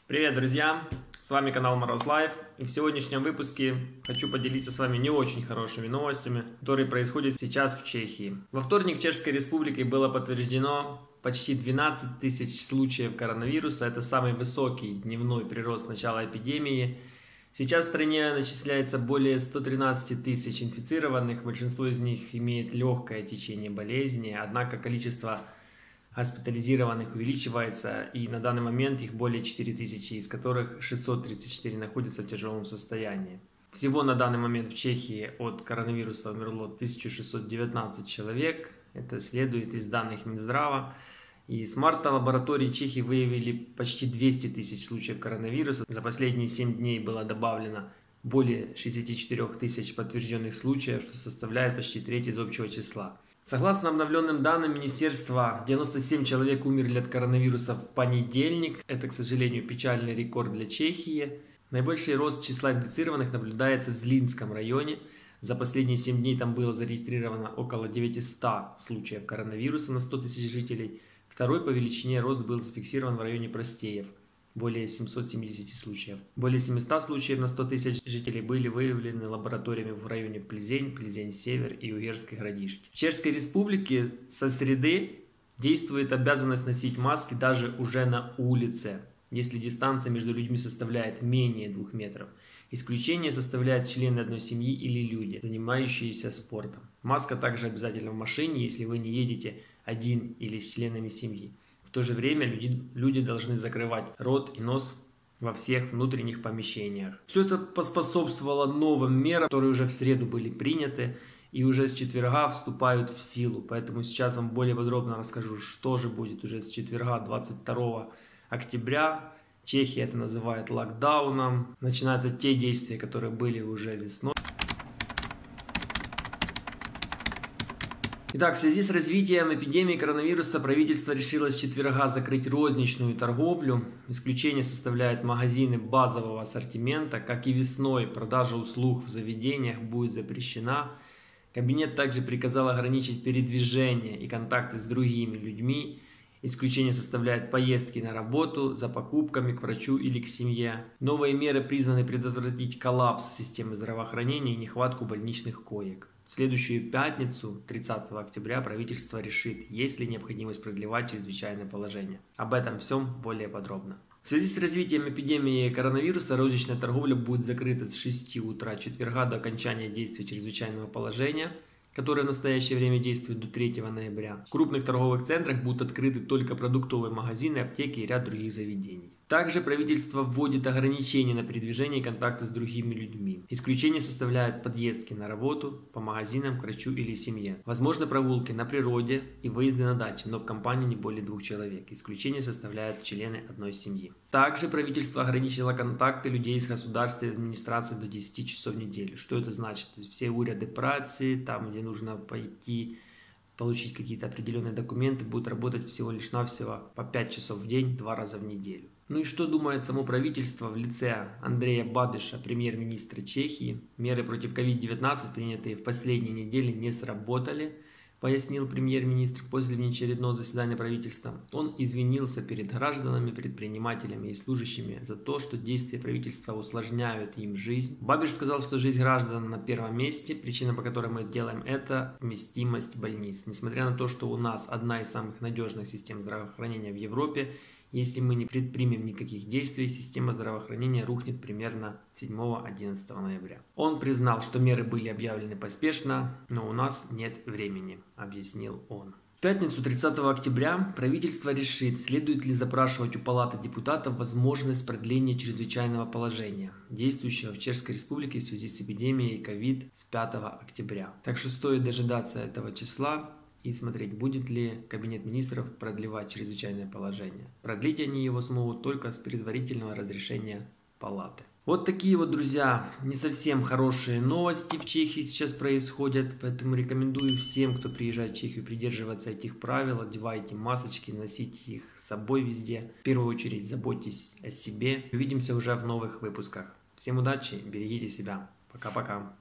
Привет, друзья! С вами канал Мороз Лайф, и в сегодняшнем выпуске хочу поделиться с вами не очень хорошими новостями, которые происходят сейчас в Чехии. Во вторник в Чешской Республике было подтверждено почти 12 тысяч случаев коронавируса. Это самый высокий дневной прирост с начала эпидемии. Сейчас в стране начисляется более 113 тысяч инфицированных, большинство из них имеет легкое течение болезни, однако количество госпитализированных увеличивается, и на данный момент их более 4000, из которых 634 находятся в тяжелом состоянии. Всего на данный момент в Чехии от коронавируса умерло 1619 человек, это следует из данных Минздрава. И с марта лаборатории Чехии выявили почти 200 тысяч случаев коронавируса. За последние 7 дней было добавлено более 64 тысяч подтвержденных случаев, что составляет почти треть из общего числа. Согласно обновленным данным министерства, 97 человек умерли от коронавируса в понедельник. Это, к сожалению, печальный рекорд для Чехии. Наибольший рост числа инфицированных наблюдается в Злинском районе. За последние 7 дней там было зарегистрировано около 900 случаев коронавируса на 100 тысяч жителей. Второй по величине рост был зафиксирован в районе Простеев. Более 770 случаев. Более 700 случаев на 100 тысяч жителей были выявлены лабораториями в районе Плезень, Плезень-Север и Угерской Градишки. В Чешской Республике со среды действует обязанность носить маски даже уже на улице, если дистанция между людьми составляет менее 2 метров. Исключение составляют члены одной семьи или люди, занимающиеся спортом. Маска также обязательна в машине, если вы не едете один или с членами семьи. В то же время люди должны закрывать рот и нос во всех внутренних помещениях. Все это поспособствовало новым мерам, которые уже в среду были приняты и уже с четверга вступают в силу. Поэтому сейчас вам более подробно расскажу, что же будет уже с четверга 22 октября. Чехия это называет локдауном. Начинаются те действия, которые были уже весной. Итак, в связи с развитием эпидемии коронавируса правительство решило с четверга закрыть розничную торговлю. Исключение составляют магазины базового ассортимента. Как и весной, продажа услуг в заведениях будет запрещена. Кабинет также приказал ограничить передвижение и контакты с другими людьми. Исключение составляют поездки на работу, за покупками к врачу или к семье. Новые меры призваны предотвратить коллапс системы здравоохранения и нехватку больничных коек. В следующую пятницу, 30 октября, правительство решит, есть ли необходимость продлевать чрезвычайное положение. Об этом всем более подробно. В связи с развитием эпидемии коронавируса розничная торговля будет закрыта с 6 утра четверга до окончания действия чрезвычайного положения, которое в настоящее время действует до 3 ноября. В крупных торговых центрах будут открыты только продуктовые магазины, аптеки и ряд других заведений. Также правительство вводит ограничения на передвижение и контакты с другими людьми. Исключение составляют подъездки на работу, по магазинам, к врачу или семье. Возможны прогулки на природе и выезды на даче, но в компании не более 2 человек. Исключение составляют члены одной семьи. Также правительство ограничило контакты людей с государственной администрацией до 10 часов в неделю. Что это значит? То есть все уряды працы, там где нужно пойти получить какие-то определенные документы, будут работать всего лишь навсего по 5 часов в день, 2 раза в неделю. Ну и что думает само правительство в лице Андрея Бабиша, премьер-министра Чехии? Меры против COVID-19, принятые в последние недели, не сработали, пояснил премьер-министр после внеочередного заседания правительства. Он извинился перед гражданами, предпринимателями и служащими за то, что действия правительства усложняют им жизнь. Бабиш сказал, что жизнь граждан на первом месте. Причина, по которой мы делаем это, вместимость больниц. Несмотря на то, что у нас одна из самых надежных систем здравоохранения в Европе, если мы не предпримем никаких действий, система здравоохранения рухнет примерно 7-11 ноября. Он признал, что меры были объявлены поспешно, но у нас нет времени, объяснил он. В пятницу 30 октября правительство решит, следует ли запрашивать у Палаты депутатов возможность продления чрезвычайного положения, действующего в Чешской Республике в связи с эпидемией COVID с 5 октября. Так что стоит дожидаться этого числа и смотреть, будет ли Кабинет министров продлевать чрезвычайное положение. Продлить они его смогут только с предварительного разрешения Палаты. Вот такие вот, друзья, не совсем хорошие новости в Чехии сейчас происходят, поэтому рекомендую всем, кто приезжает в Чехию, придерживаться этих правил, одевайте масочки, носите их с собой везде. В первую очередь заботьтесь о себе. Увидимся уже в новых выпусках. Всем удачи, берегите себя. Пока-пока.